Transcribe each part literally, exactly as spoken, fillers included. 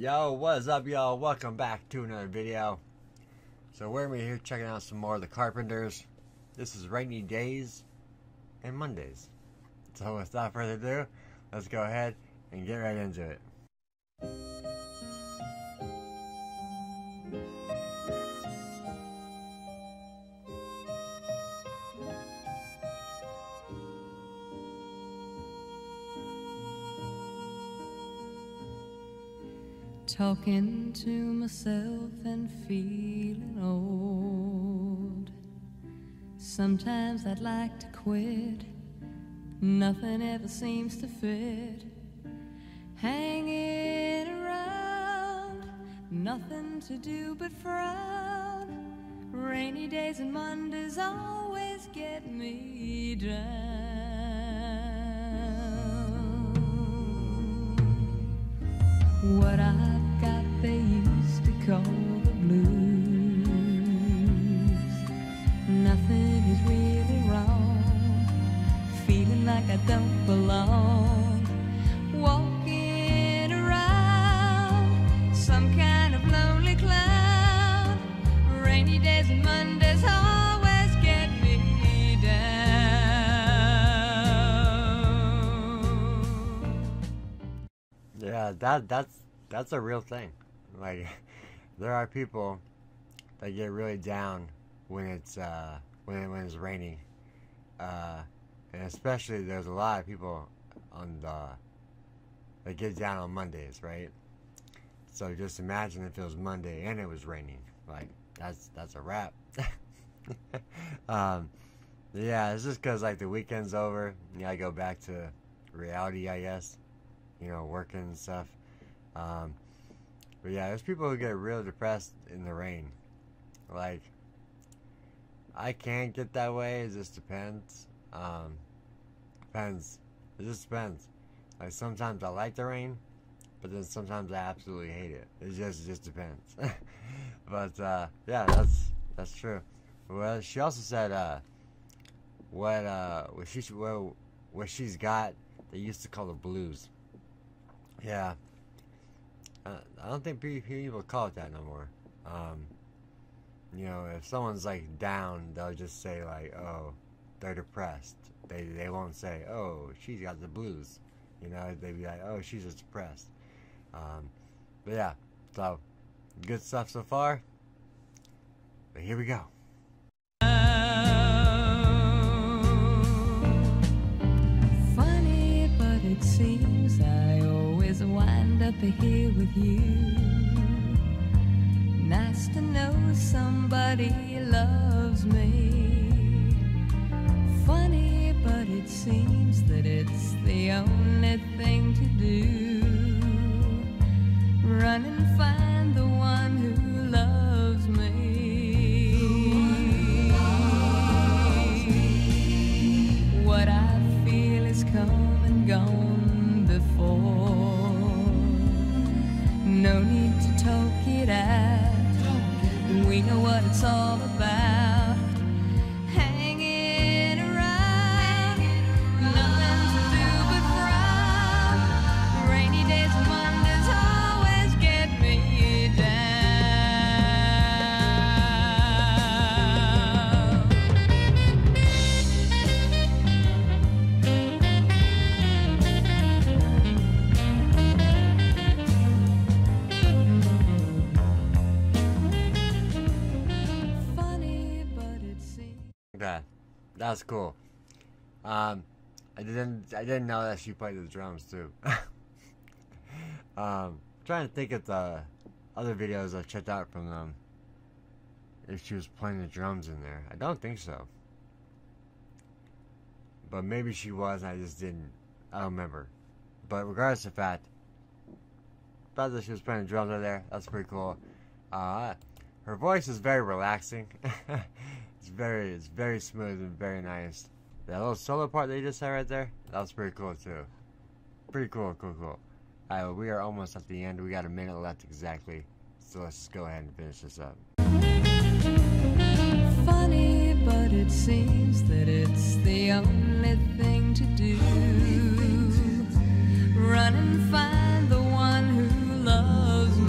Yo, what is up, y'all? Welcome back to another video. So we're gonna be here checking out some more of the Carpenters. This is Rainy Days and Mondays. So without further ado, let's go ahead and get right into it. Talking to myself and feeling old. Sometimes I'd like to quit. Nothing ever seems to fit. Hanging around, nothing to do but frown. Rainy days and Mondays always get me down. What I've got they used to call the blues. Nothing is really wrong. Feeling like I don't belong. Walking around some kind of lonely cloud. Rainy days and Mondays always get me down. Yeah, that that's that's a real thing. Like, there are people that get really down when it's uh, when when it's raining, uh, and especially there's a lot of people on the that get down on Mondays, right? So just imagine if it was Monday and it was raining. Like, that's that's a wrap. um, yeah, it's just because like the weekend's over. You gotta go back to reality, I guess. You know, working and stuff. Um, but yeah, there's people who get real depressed in the rain. Like, I can't get that way. It just depends. Um, depends. It just depends. Like, sometimes I like the rain, but then sometimes I absolutely hate it. It just it just depends. But uh, yeah, that's that's true. Well, she also said uh, what uh, what she what, what she's got. They used to call the blues. Yeah, uh, I don't think people call it that no more. Um, you know, if someone's like down, they'll just say like, "Oh, they're depressed." They they won't say, "Oh, she's got the blues." You know, they'd be like, "Oh, she's just depressed." Um, but yeah, so good stuff so far. But here we go. Funny, but it seems I always wind up here with you. Nice to know somebody loves me. Funny, but it seems that it's the only thing to do. Run and find the one who loves me. What I feel is come and gone before. No need to talk it out. We know what it's all about. Hanging around, nothing to do but frown. Rainy days and Mondays always get me That that's cool. Um, I didn't I didn't know that she played the drums too. um, trying to think of the other videos I checked out from them. If she was playing the drums in there, I don't think so. But maybe she was. I just didn't. I don't remember. But regardless of the fact, the fact that she was playing the drums right there, that's pretty cool. Uh, her voice is very relaxing. It's very, it's very smooth and very nice. That little solo part that you just had right there, that was pretty cool too. Pretty cool, cool, cool. Alright, well, we are almost at the end. We got a minute left exactly. So let's just go ahead and finish this up. Funny, but it seems that it's the only thing to do. Run and find the one who loves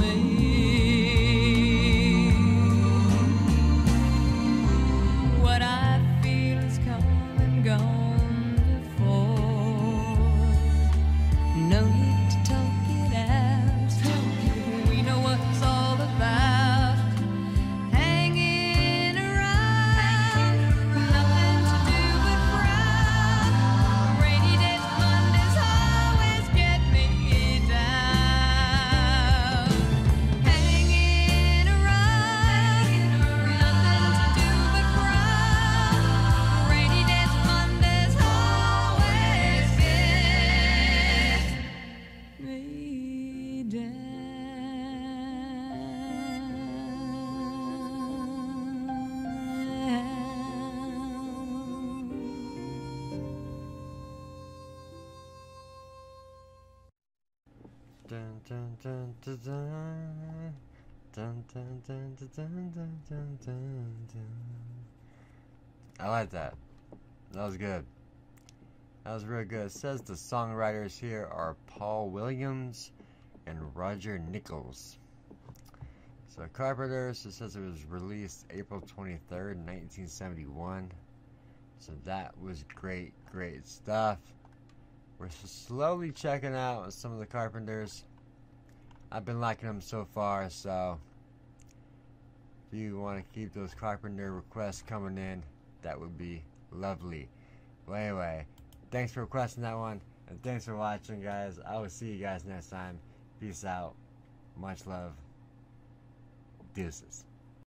dun, dun, dun, dun. Dun, dun, dun, dun, dun, dun, dun, dun, dun. I like that. That was good. That was real good. It says the songwriters here are Paul Williams and Roger Nichols. So Carpenters, it says it was released April twenty-third, nineteen seventy-one. So that was great, great stuff. We're slowly checking out some of the Carpenters. I've been liking them so far, so if you want to keep those Carpenter requests coming in, that would be lovely. Well, anyway, thanks for requesting that one, and thanks for watching, guys. I will see you guys next time. Peace out. Much love. Deuces.